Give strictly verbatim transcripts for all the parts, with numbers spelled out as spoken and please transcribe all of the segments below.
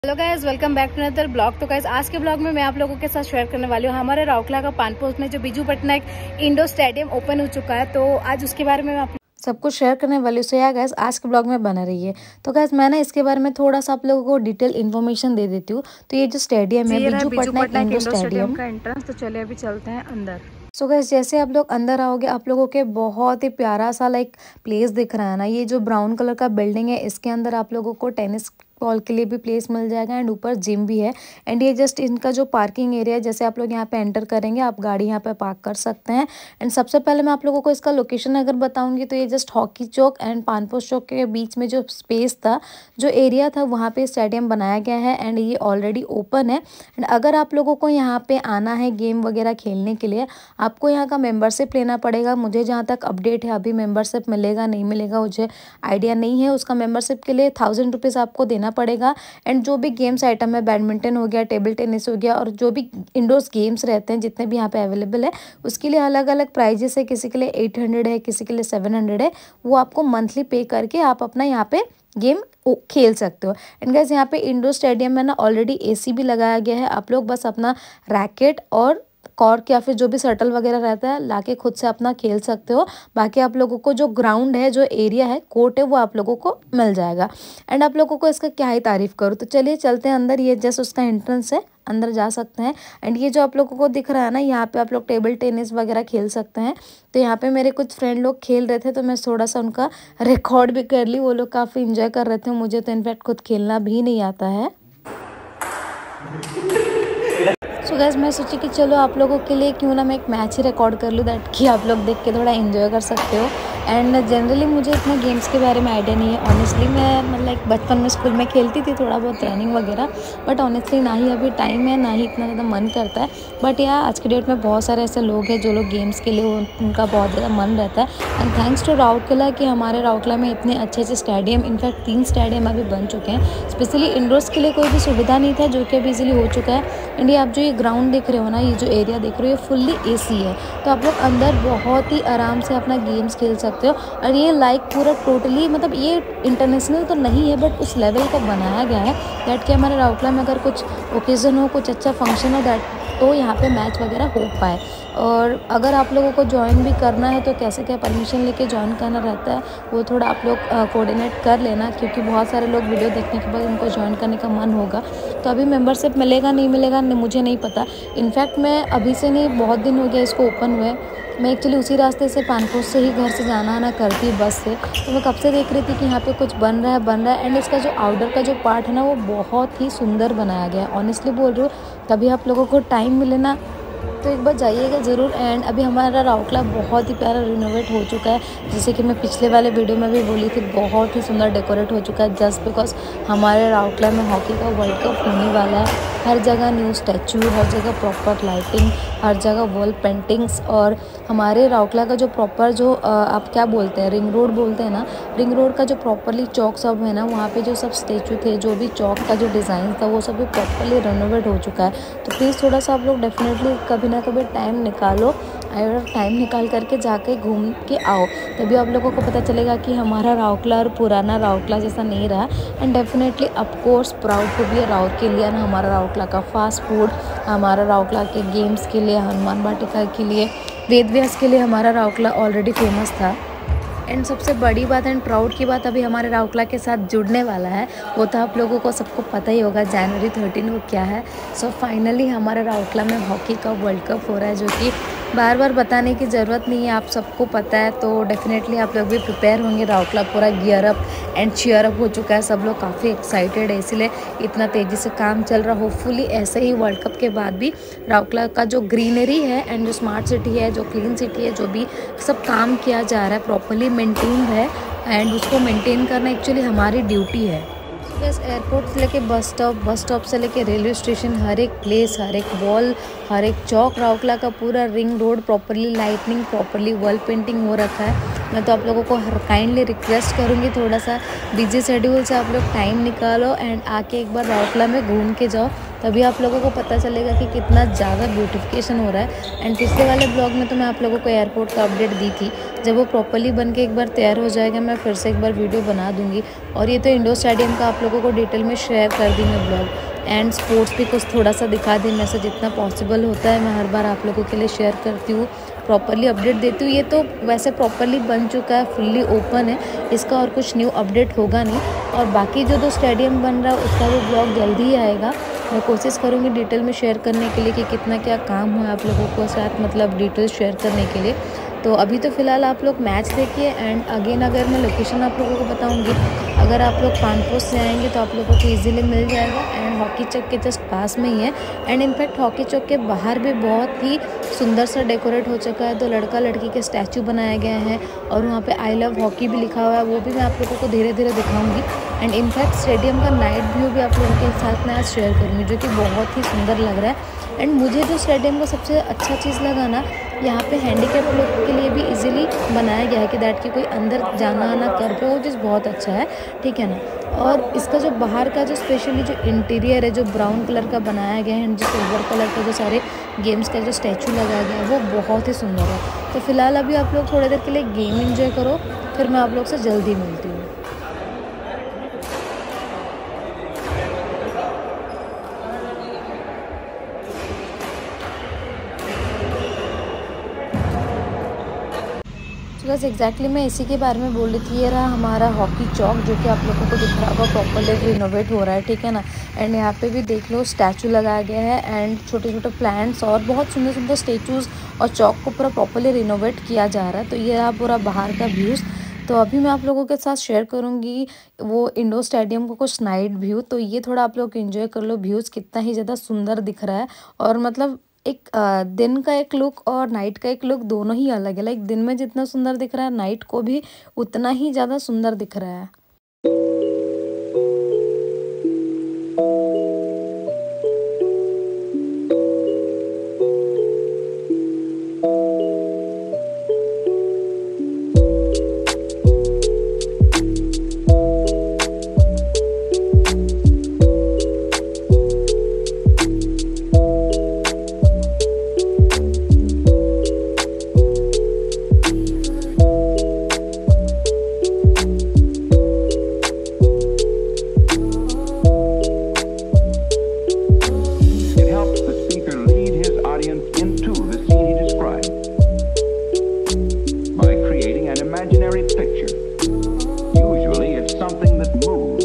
Hello guys, welcome back to another blog. तो guys आज के ब्लॉग में मैं आप लोगों के साथ शेयर करने वाली हूँ हमारे राउरकेला का पान पोस्ट में जो Biju Patnaik indoor stadium open हो चुका है। तो आज उसके बारे में मैं आप सब कुछ शेयर करने वाली हूँ। सो यार गाइस आज के ब्लॉग में बना रही है। तो गाइस मैं ना इसके बारे में थोड़ा सा आप लोगों को डिटेल इन्फॉर्मेशन दे देती हूँ। तो ये जो स्टेडियम है बीजू पटनायक इंडोर स्टेडियम का एंट्रेंस। तो चलिए अभी चलते हैं अंदर। सो so गाइस जैसे आप लोग अंदर आओगे आप लोगों के बहुत ही प्यारा सा लाइक प्लेस दिख रहा है ना। ये जो ब्राउन कलर का बिल्डिंग है इसके अंदर आप लोगों को टेनिस बॉल के लिए भी प्लेस मिल जाएगा एंड ऊपर जिम भी है। एंड ये जस्ट इनका जो पार्किंग एरिया है, जैसे आप लोग यहाँ पे एंटर करेंगे आप गाड़ी यहाँ पे पार्क कर सकते हैं। एंड सबसे पहले मैं आप लोगों को इसका लोकेशन अगर बताऊंगी तो ये just hockey Chowk and Panposh Chowk के बीच में जो स्पेस था, जो एरिया था, वहाँ पे स्टेडियम बनाया गया है एंड ये ऑलरेडी ओपन है। एंड अगर आप लोगों को यहाँ पे आना है गेम वगैरह खेलने के लिए आपको यहाँ का मेंबरशिप लेना पड़ेगा। मुझे जहाँ तक अपडेट है अभी मेंबरशिप मिलेगा नहीं मिलेगा मुझे आइडिया नहीं है। उसका मेंबरशिप के लिए थाउजेंड रुपीज़ आपको देना पड़ेगा। एंड जो भी गेम्स आइटम है, बैडमिंटन हो गया, टेबल टेनिस हो गया और जो भी इंडोर्स गेम्स रहते हैं जितने भी यहाँ पे अवेलेबल है उसके लिए अलग अलग प्राइजेस है। किसी के लिए एट हंड्रेड है, किसी के लिए सेवन हंड्रेड है। वो आपको मंथली पे करके आप अपना यहाँ पे गेम खेल सकते हो। एंड गाइस यहाँ पे इंडोर स्टेडियम में ना ऑलरेडी एसी भी लगाया गया है। आप लोग बस अपना रैकेट और कॉर्क या फिर जो भी शटल वगैरह रहता है लाके खुद से अपना खेल सकते हो। बाकी आप लोगों को जो ग्राउंड है, जो एरिया है, कोर्ट है, वो आप लोगों को मिल जाएगा। एंड आप लोगों को इसका क्या ही तारीफ करूँ। तो चलिए चलते हैं अंदर। ये जस्ट उसका एंट्रेंस है, अंदर जा सकते हैं। एंड ये जो आप लोगों को दिख रहा है ना, यहाँ पे आप लोग टेबल टेनिस वगैरह खेल सकते हैं। तो यहाँ पे मेरे कुछ फ्रेंड लोग खेल रहे थे तो मैं थोड़ा सा उनका रिकॉर्ड भी कर ली। वो लोग काफ़ी इंजॉय कर रहे थे। मुझे तो इनफैक्ट खुद खेलना भी नहीं आता है। सो गाइस मैं सोची कि चलो आप लोगों के लिए क्यों ना मैं एक मैच ही रिकॉर्ड कर लूँ, दैट कि आप लोग देख के थोड़ा एंजॉय कर सकते हो। एंड जनरली मुझे इतना गेम्स के बारे में आइडिया नहीं है ऑनेस्टली। मैं मतलब बचपन में स्कूल में खेलती थी थोड़ा बहुत रनिंग वगैरह, बट ऑनेस्टली ना ही अभी टाइम है ना ही इतना ज़्यादा मन करता है। बट यार आज के डेट में बहुत सारे ऐसे लोग हैं जो लोग गेम्स के लिए उनका बहुत ज़्यादा मन रहता है। एंड थैंक्स टू राउरकेला कि हमारे राउरकेला में इतने अच्छे अच्छे स्टेडियम, इनफैक्ट तीन स्टेडियम अभी बन चुके हैं। स्पेशली इंडोर्स के लिए कोई भी सुविधा नहीं था जो कि अभी इजीली हो चुका है। एंड ये आप जो ये ग्राउंड देख रहे हो ना, ये जो एरिया देख रहे हो, ये फुल्ली एसी है। तो आप लोग अंदर बहुत ही आराम से अपना गेम्स खेल सकते हो। और ये लाइक पूरा टोटली मतलब ये इंटरनेशनल तो नहीं है बट उस लेवल का बनाया गया है दैट कि हमारे राउरकेला में अगर कुछ ओकेज़न हो, कुछ अच्छा फंक्शन हो, दैट तो यहाँ पे मैच वगैरह हो पाए। और अगर आप लोगों को ज्वाइन भी करना है तो कैसे क्या परमिशन लेके ज्वाइन करना रहता है वो थोड़ा आप लोग कोऑर्डिनेट कर लेना, क्योंकि बहुत सारे लोग वीडियो देखने के बाद उनको ज्वाइन करने का मन होगा। तो अभी मेंबरशिप मिलेगा नहीं मिलेगा मुझे नहीं पता। इनफैक्ट मैं अभी से नहीं, बहुत दिन हो गया इसको ओपन हुए। मैं एक्चुअली उसी रास्ते से पान पोस्ट से ही घर से जाना आना करती बस से। तो मैं कब से देख रही थी कि यहाँ पे कुछ बन रहा है बन रहा है एंड इसका जो आउटडोर का जो पार्ट है ना वो बहुत ही सुंदर बनाया गया है। ऑनेस्टली बोल रही हूँ, कभी आप लोगों को टाइम मिले ना तो एक बार जाइएगा ज़रूर। एंड अभी हमारा राउरकेला बहुत ही प्यारा रिनोवेट हो चुका है, जैसे कि मैं पिछले वाले वीडियो में भी बोली थी, बहुत ही सुंदर डेकोरेट हो चुका है जस्ट बिकॉज हमारे राउरकेला में हॉकी का वर्ल्ड कप होने वाला है। हर जगह न्यू स्टैचू, हर जगह प्रॉपर लाइटिंग, हर जगह वॉल पेंटिंग्स। और हमारे राउरकेला का जो प्रॉपर जो आप क्या बोलते हैं, रिंग रोड बोलते हैं ना, रिंग रोड का जो प्रॉपरली चौक सब है ना, वहाँ पे जो सब स्टैचू थे, जो भी चौक का जो डिज़ाइन था वो सब भी प्रॉपरली रिनोवेट हो चुका है। तो प्लीज़ थोड़ा सा आप लोग डेफिनेटली कभी ना कभी टाइम निकालो और टाइम निकाल करके जाके घूम के आओ, तभी आप लोगों को पता चलेगा कि हमारा राउरकेला और पुराना राउरकेला जैसा नहीं रहा। And definitely of course proud to be Rourkelian. हमारा राउरकेला का फास्ट फूड, हमारा राउरकेला के गेम्स के लिए, हनुमान वाटिका के लिए, वेद व्यास के लिए हमारा राउरकेला ऑलरेडी फेमस था। एंड सबसे बड़ी बात एंड प्राउड की बात अभी हमारे राउरकेला के साथ जुड़ने वाला है, वो तो आप लोगों को सबको पता ही होगा जनवरी थर्टीन को क्या है। सो so फाइनली हमारे राउरकेला में हॉकी का वर्ल्ड कप हो रहा है, जो कि बार बार बताने की ज़रूरत नहीं है, आप सबको पता है। तो डेफिनेटली आप लोग भी प्रिपेयर होंगे। राउरकेला पूरा gear up and cheer up हो चुका है, सब लोग काफ़ी एक्साइटेड है, इसलिए इतना तेज़ी से काम चल रहा। होपफुली ऐसे ही वर्ल्ड कप के बाद भी राउरकेला का जो ग्रीनरी है एंड जो स्मार्ट सिटी है, जो क्लीन सिटी है, जो भी सब काम किया जा रहा है प्रॉपरली मेंटेन्ड है। एंड उसको मेंटेन करना एक्चुअली हमारी ड्यूटी है। बस एयरपोर्ट से लेके बस स्टॉप, बस स्टॉप से लेके रेलवे स्टेशन, हर एक प्लेस, हर एक वॉल, हर एक चौक, राउरकेला का पूरा ring road properly lightning, properly wall painting हो रखा है। मैं तो आप लोगों को हर काइंडली रिक्वेस्ट करूँगी, थोड़ा सा बिजी शेड्यूल से आप लोग टाइम निकालो एंड आके एक बार राउरकेला में घूम के जाओ। तभी आप लोगों को पता चलेगा कि कितना ज़्यादा ब्यूटिफिकेशन हो रहा है। एंड पिछले वाले ब्लॉग में तो मैं आप लोगों को एयरपोर्ट का अपडेट दी थी। जब वो प्रॉपर्ली बन के एक बार तैयार हो जाएगा मैं फिर से एक बार वीडियो बना दूँगी। और ये तो इंडोर स्टेडियम का आप लोगों को डिटेल में शेयर कर दी मैं ब्लॉग। एंड स्पोर्ट्स भी कुछ थोड़ा सा दिखा दी, मेरे से जितना पॉसिबल होता है मैं हर बार आप लोगों के लिए शेयर करती हूँ, प्रॉपर्ली अपडेट देती हूँ। ये तो वैसे प्रॉपर्ली बन चुका है, फुल्ली ओपन है, इसका और कुछ न्यू अपडेट होगा नहीं। और बाकी जो जो स्टेडियम बन रहा है उसका भी ब्लॉग जल्दी ही आएगा। मैं कोशिश करूँगी डिटेल में शेयर करने के लिए कि कितना क्या काम हुआ आप लोगों को साथ, मतलब डिटेल शेयर करने के लिए। तो अभी तो फ़िलहाल आप लोग मैच देखिए। एंड अगेन अगर मैं लोकेशन आप लोगों को बताऊंगी, अगर आप लोग कानपुर से आएंगे तो आप लोगों को इजीली मिल जाएगा। एंड हॉकी चौक के जस्ट पास में ही है। एंड इनफैक्ट हॉकी चौक के बाहर भी बहुत ही सुंदर सा डेकोरेट हो चुका है। तो लड़का लड़की के स्टैचू बनाए गए हैं और वहाँ पे आई लव हॉकी भी लिखा हुआ है, वो भी मैं आप लोगों को धीरे धीरे दिखाऊंगी। एंड इनफैक्ट स्टेडियम का नाइट व्यू भी आप लोगों के साथ मैं आज शेयर करूँगी, जो कि बहुत ही सुंदर लग रहा है। एंड मुझे जो स्टेडियम का सबसे अच्छा चीज़ लगा ना, यहाँ पे हैंडीकैप लोग के लिए भी इजीली बनाया गया है कि दैट कि कोई अंदर जाना आना कर पे, वो चीज़ बहुत अच्छा है, ठीक है ना। और इसका जो बाहर का जो स्पेशली जो इंटीरियर है, जो ब्राउन कलर का बनाया गया है, एंड जो सिल्वर कलर का जो सारे गेम्स का जो स्टैचू लगाया गया है वो बहुत ही सुंदर है। तो फिलहाल अभी आप लोग थोड़ी देर के लिए गेम एंजॉय करो, फिर मैं आप लोग से जल्दी मिलती हूँ। तो बस एग्जैक्टली मैं इसी के बारे में बोल रही थी। ये रहा हमारा हॉकी चौक, जो कि आप लोगों को दिख रहा होगा प्रॉपर्ली रिनोवेट हो रहा है, ठीक है ना। एंड यहाँ पे भी देख लो स्टैचू लगाया गया है एंड छोटे छोटे प्लांट्स और बहुत सुंदर सुंदर स्टैचूज़, और चौक को पूरा प्रॉपर्ली रिनोवेट किया जा रहा है। तो ये रहा पूरा बाहर का व्यूज़। तो अभी मैं आप लोगों के साथ शेयर करूँगी वो इंडोर स्टेडियम को कुछ नाइट व्यू। तो ये थोड़ा आप लोग एंजॉय कर लो, व्यूज़ कितना ही ज़्यादा सुंदर दिख रहा है। और मतलब एक अ, दिन का एक लुक और नाइट का एक लुक दोनों ही अलग है। लाइक दिन में जितना सुंदर दिख रहा है, नाइट को भी उतना ही ज़्यादा सुंदर दिख रहा है। It helps the speaker lead his audience into the scene he described by creating an imaginary picture. Usually it's something that moves.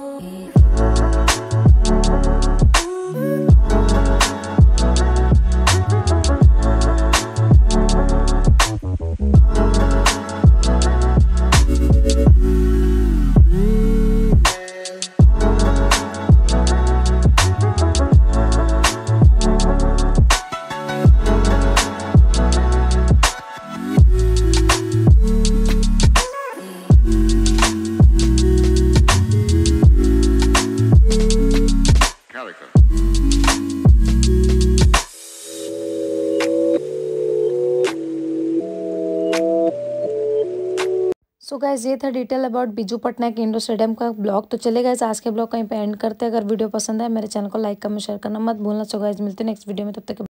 So guys ये था detail about Biju Patnaik indoor stadium का ब्लॉग। तो चले गाइज आज के ब्लॉग कहीं पे and करते हैं। अगर वीडियो पसंद है मेरे चैनल को लाइक कमेंट शेयर करना मत भूलना। सो गाइज मिलते हैं नेक्स्ट वीडियो में, तब तक